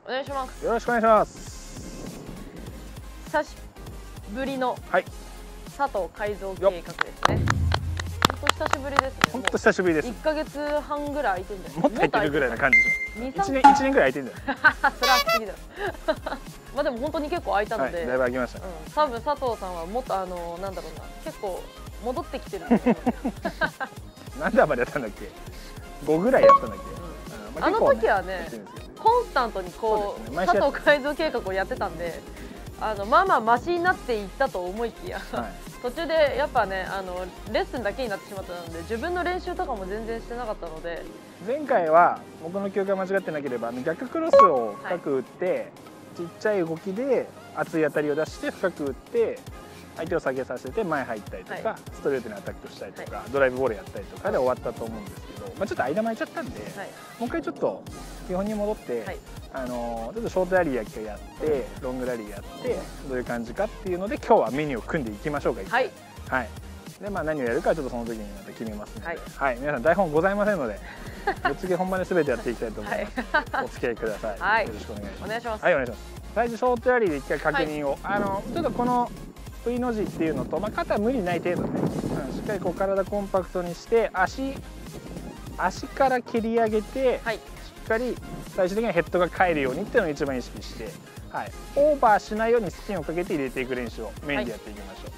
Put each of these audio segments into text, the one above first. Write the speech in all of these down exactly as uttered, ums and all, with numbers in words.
お願いします。 よろしくお願いします。 久しぶりのはい、 佐藤改造計画ですね。本当久しぶりですね。 本当久しぶりです。 いっかげつはんぐらい空いてるんじゃない？ もっと空いてるぐらいな感じします。いちねんいちねんぐらい空いてるんだよ。 それは過ぎだろ。まあでも本当に結構空いたので、 はい、だいぶ空きました。 うん、多分佐藤さんはもっとあのなんだろうな、結構戻ってきてるんだと思うんですよ。 何段までやったんだっけ？ごぐらいやったんだっけ？ うん、あの時はね、コンスタントにこう、ね、佐藤改造計画をやってたんで、あのまあまあマシになっていったと思いきや、はい、途中でやっぱね、あのレッスンだけになってしまったので、自分の練習とかも全然してなかったので、 前回は僕の記憶が間違ってなければ逆クロスを深く打って、はい、ちっちゃい動きで熱い当たりを出して深く打って相手を下げさせて前入ったりとか、はい、ストレートにアタックしたりとか、はい、ドライブボールやったりとかで終わったと思うんですけど、まあ、ちょっと間空いちゃったんで、はい、もう一回ちょっと基本に戻って、はい、あのちょっとショートラリー野球やってロングラリーやってどういう感じかっていうので今日はメニューを組んでいきましょうか。はい、はい、でまあ何をやるかちょっとその時にまた決めますので、はい、はい、皆さん台本ございませんのでぶっつけ本番で全てやっていきたいと思います。はい、お付き合いください。はい、よろしくお願いします。お願いします。はい、お願いします。最初ショートラリーで一回確認を、はい、あのちょっとこの V の字っていうのと、まあ、肩無理ない程度で、ね、うん、しっかりこう体コンパクトにして足足から蹴り上げて、はい、しっかり最終的にはヘッドが返るようにっていうのを一番意識して、はい、オーバーしないようにスピンをかけて入れていく練習をメインでやっていきましょう。はい、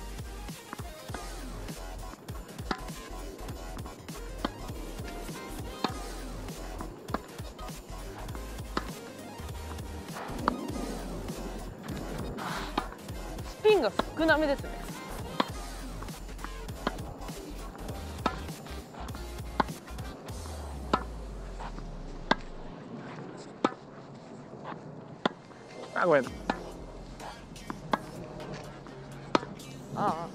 スピンが少なめですね。 あ、ごめん。 ああ。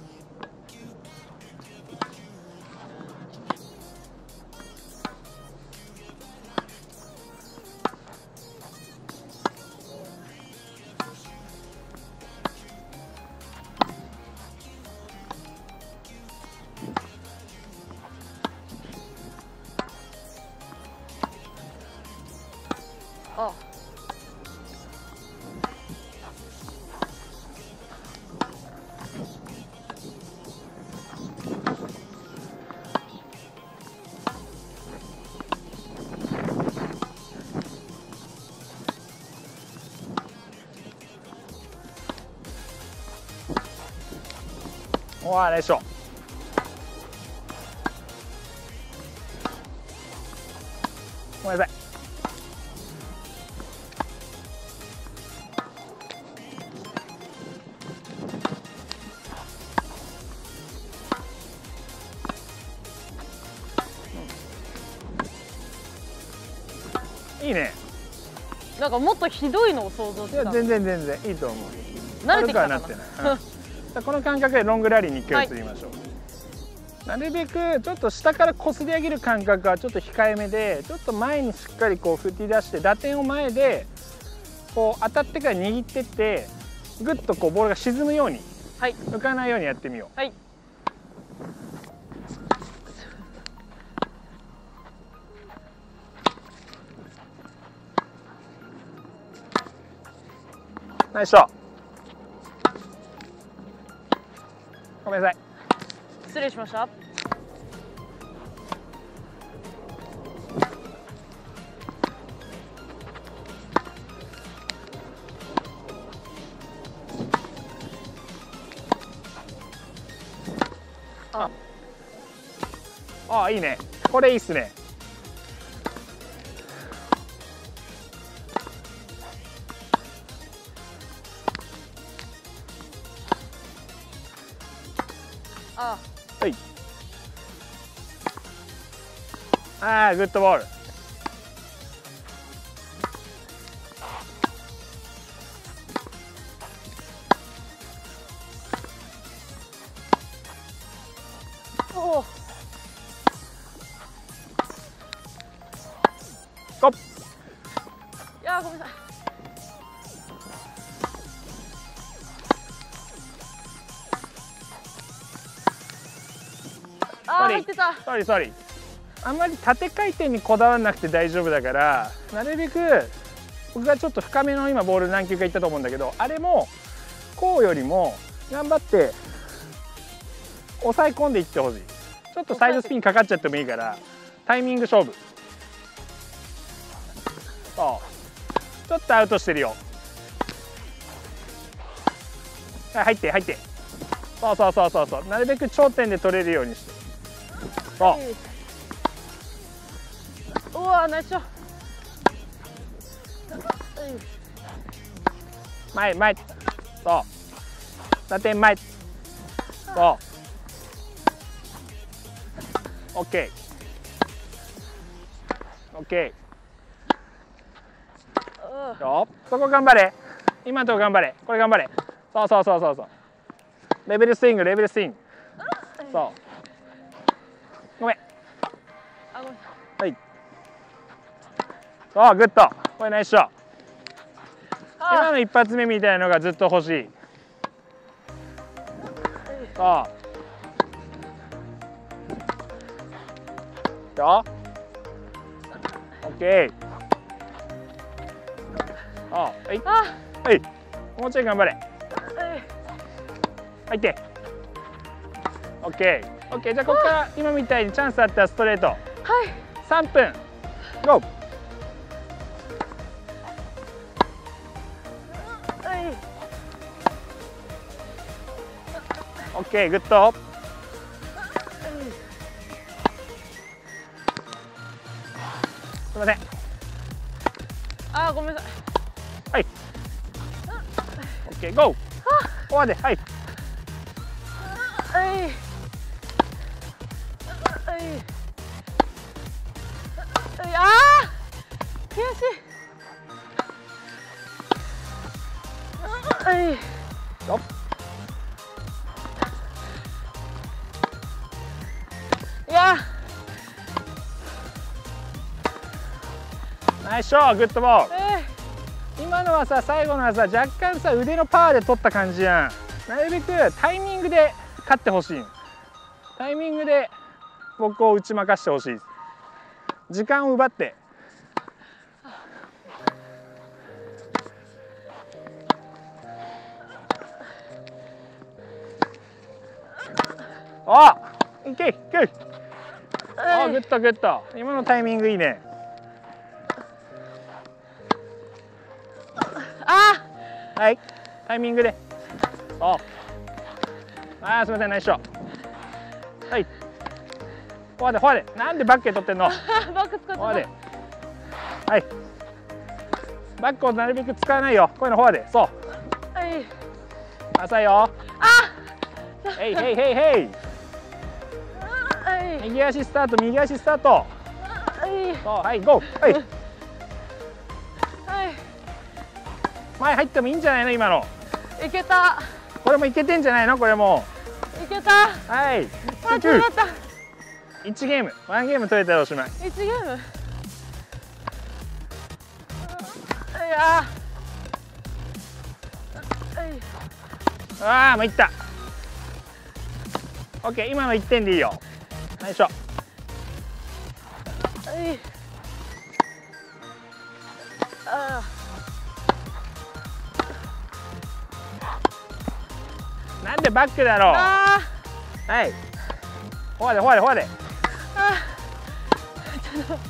ああ。 おー、ナイスショット。ごめんなさい。いいね。 なんかもっとひどいのを想像してた。 いや全然全然いいと思う。 慣れてきたかな。 悪くはなってない。うん、この感覚でロングラリーにいっかい移りましょう。はい、なるべくちょっと下からこすり上げる感覚はちょっと控えめで、ちょっと前にしっかりこう振り出して打点を前でこう当たってから握ってってぐっとこうボールが沈むように、はい、浮かないようにやってみよう。はい、ナイスショット。ごめんなさい。 失礼しました。 ああ、いいね。これいいっすね。 ああ、はい。ああ、グッドボール。 おお。 ゴッ。 いやー、ごめんなさい。あー、入ってた。 ソリソリ。あんまり縦回転にこだわらなくて大丈夫だから、なるべく僕がちょっと深めの今ボール何球かいったと思うんだけど、あれもこうよりも頑張って抑え込んでいってほしい。ちょっとサイドスピンかかっちゃってもいいからタイミング勝負。そうちょっとアウトしてるよ。はい、入って入って、そうそうそうそうそう、なるべく頂点で取れるようにして。そう、 うわナイスショット。 前前、そう打点前、そう オーケー オーケーよ、そこ頑張れ、今のとこ頑張れ、これ頑張れ、そうそうそうそうそう、レベルスイングレベルスイング、そうごめん、はい、そうグッド、これナイスショット。今の一発目みたいなのがずっと欲しい。そうよ、オッケー。あ、はい、はい、もうちょい頑張れ。入って。オッケー、オッケー。じゃあここから今みたいにチャンスあったらストレート。はい。さんぷん。ゴー。オッケー、グッド。すみません。 あー、ごめんなさい。 はい。オッケー、ゴー。フォアで、はい。 はい。はい。ああ。悔しい。はい。 よっ。 いや。 ナイスショット、グッドボール。 えー、今のはさ、最後のはさ、若干さ、腕のパワーで取った感じやん。なるべくタイミングで勝ってほしい。タイミングで僕を打ち負かしてほしい。時間を奪って。あ、いけいけ。あ、グッドグッド。今のタイミングいいね。 あ、 はい、タイミングで。ああ、すみません、ナイスショット。はい。フォアで、フォアで、なんでバックで取ってんの。 バック使って。フォアで。 はい。バックをなるべく使わないよ。こういうのフォアで、そう。 はい。 浅いよ。 あ。 へいへいへいへい。右足スタート、右足スタート。はい。そう、はい、ゴー。はい。はい。前入ってもいいんじゃないの、今の。 いけた。 これもいけてんじゃないの、これも。 いけた。 はい。 あ、決まった。 一ゲーム、ワンゲーム取れたらおしまい。 一ゲーム。いや。 ああ、もういった。オッケー、今の一点でいいよ。ナイスショット。 はい。ああ。なんでバックだろう。 ああ。はい。フォアで、フォアで、フォアで。 ああ。ちょっと待って。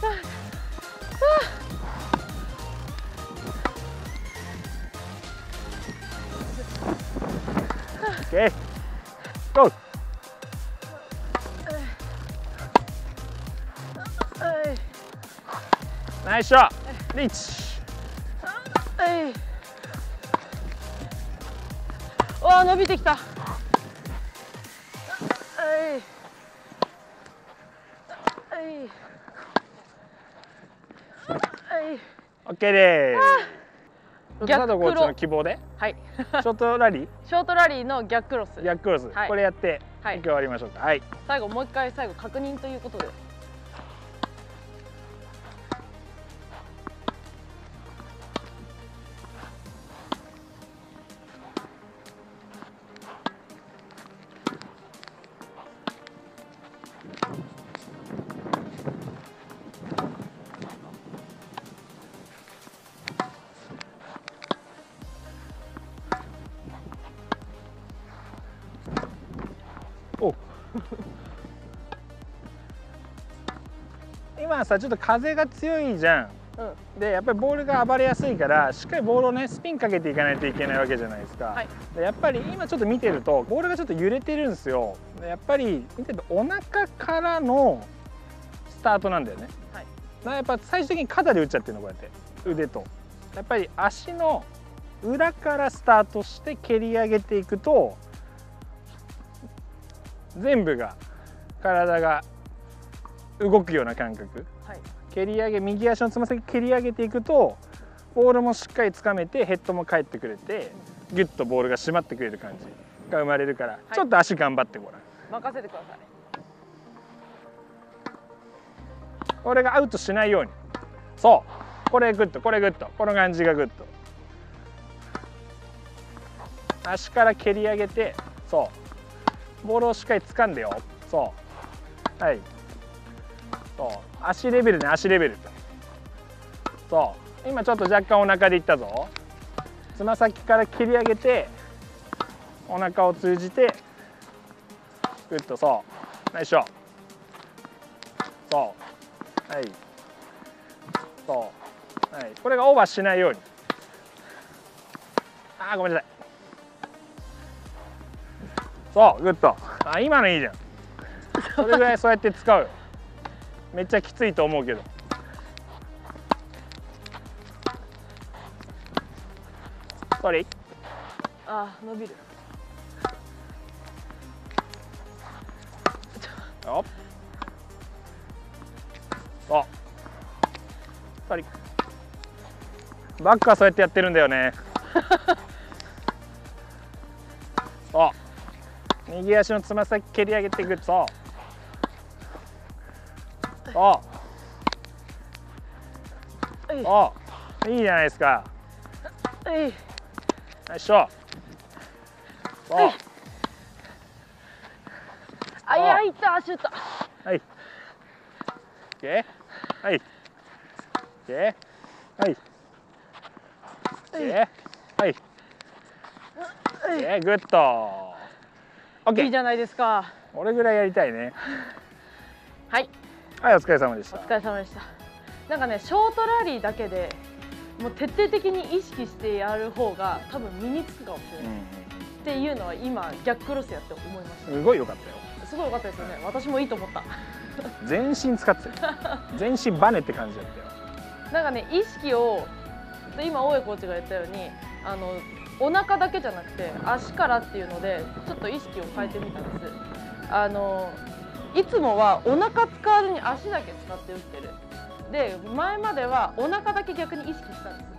オッケー。ゴー。ナイスショット。リーチ。 はい。わあ、伸びてきた。はい。はい。はい。 オッケーでーす。 逆コーチの希望で。 はい。 ショートラリー。 ショートラリーの逆クロス。 逆クロス。はい、これやって、はい、今日終わりましょうか。はい。 最後もう一回最後確認ということで。 今さちょっと風が強いじゃん。うん、でやっぱりボールが暴れやすいからしっかりボールをねスピンかけていかないといけないわけじゃないですか。はい、でやっぱり今ちょっと見てるとボールがちょっと揺れてるんですよ。でやっぱり見てるとお腹からのスタートなんだよね。はい、だからやっぱ最終的に肩で打っちゃってるのこうやって腕と。やっぱり足の裏からスタートして蹴り上げていくと全部が体が動くような感覚。はい、蹴り上げ右足のつま先蹴り上げていくとボールもしっかりつかめてヘッドも返ってくれてギュッとボールが締まってくれる感じが生まれるから、はい、ちょっと足頑張ってごらん。 任せてください。 これがアウトしないように。そうこれグッとこれグッとこの感じがグッと足から蹴り上げてそうボールをしっかり掴んでよ。そうはいそう足レベルね足レベル。そう今ちょっと若干お腹でいったぞ。つま先から蹴り上げてお腹を通じてグッとそうナイスショット。そうはいそうはいこれがオーバーしないように。あーごめんなさい。そうグッとあ今のいいじゃん。それぐらいそうやって使うよ。めっちゃきついと思うけど。ソリあー伸びるよっそうソリバックはそうやってやってるんだよね。そう右足のつま先蹴り上げていく。そうそうそういいじゃないですか。 はいナイスショット。そうあいやいったシュート。 はい OK はいOK はいOK はいOK グッド OK いいじゃないですか。 俺ぐらいやりたいね。 はいはいお疲れ様でした。 お疲れ様でした。なんかねショートラリーだけでもう徹底的に意識してやる方が多分身につくかもしれない、うん、っていうのは今逆クロスやって思いました。 すごい良かったよ。 すごい良かったですよね。私もいいと思った。 全身使ってたよ。全身バネって感じだったよ。 なんかね意識を今大江コーチが言ったようにあのお腹だけじゃなくて足からっていうのでちょっと意識を変えてみたんです。あのいつもはお腹使わずに足だけ使って打ってる。で前まではお腹だけ逆に意識したんです。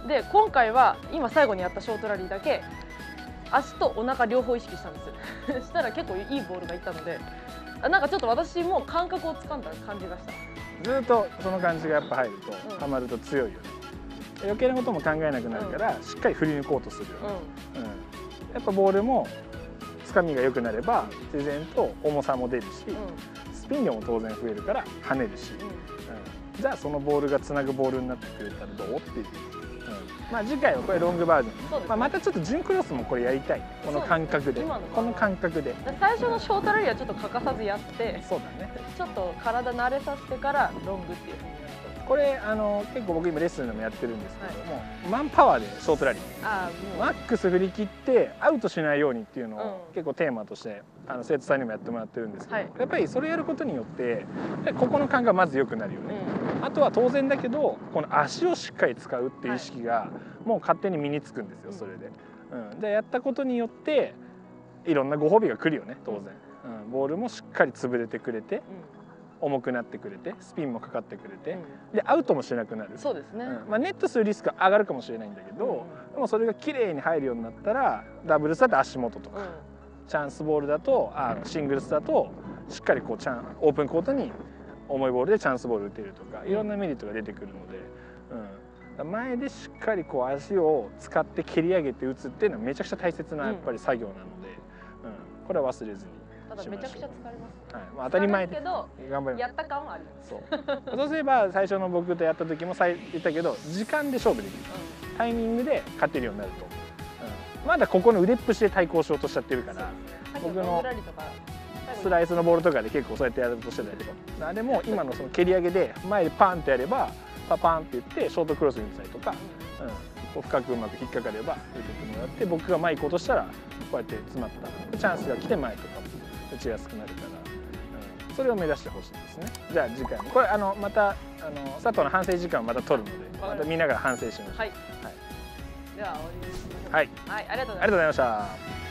で今回は今最後にやったショートラリーだけ足とお腹両方意識したんですしたら結構いいボールがいったのでなんかちょっと私も感覚をつかんだ感じがした。 ずっとその感じがやっぱ入ると、うん、はまると強いよね。余計なことも考えなくなるから、うん、しっかり振り抜こうとするよね、うんうん、やっぱボールもつかみが良くなれば自然と重さも出るし、うん、スピン量も当然増えるから跳ねるし、うんうん、じゃあそのボールがつなぐボールになってくれたらどうっていう、うん、まあ次回はこれロングバージョン、ねまあ、またちょっと準クロスもこれやりたいこの感覚でこの感覚で最初のショートラリーはちょっと欠かさずやってそうだねちょっと体慣れさせてからロングっていうふうにやるとこれあの結構僕今レッスンでもやってるんですけども、はい、マンパワーでショートラリーあマックス振り切ってアウトしないようにっていうのを、うん、結構テーマとしてあの生徒さんにもやってもらってるんですけど、はい、やっぱりそれやることによってここの感がまず良くなるよね、うん、あとは当然だけどこの足をしっかり使うっていう意識がもう勝手に身につくんですよそれで、うん、でやったことによっていろんなご褒美が来るよね当然、うん、ボールもしっかり潰れてくれて、うん重くなってくれてスピンもかかってくれて、うん、でアウトもしなくなるそうですね、 うんまあ、ネットするリスクは上がるかもしれないんだけど、うん、でもそれが綺麗に入るようになったらダブルスだと足元とか、うん、チャンスボールだとあシングルスだとしっかりこうチャンオープンコートに重いボールでチャンスボール打てるとかいろんなメリットが出てくるので、うん、前でしっかりこう足を使って蹴り上げて打つっていうのはめちゃくちゃ大切なやっぱり作業なので、うん、これは忘れずに。 ただめちゃくちゃ疲れます、 はいまあ、当たり前けど頑張ります。やった感はあります。 そうそうすれば最初の僕とやった時も言ったけど時間で勝負できる、うん、タイミングで勝てるようになると、うん、まだここの腕っぷしで対抗しようとしちゃってるから僕のスライスのボールとかで結構そうやってやろうとしてたりとか、あれも今のその蹴り上げで前でパンってやればパパンって言ってショートクロスに打ったりとか、うん、こう深くうまく引っかかれば打ってってもらって、僕が前行こうとしたらこうやって詰まったチャンスが来て前とかも打ちやすくなるから、うん、それを目指してほしいですね。じゃあ次回もこれあのまたあの佐藤の反省時間をまた取るので、また見ながら反省しましょう。 はい、はい、では終わりにしましょう。 はい、 はい、ありがとうございました。 ありがとうございました。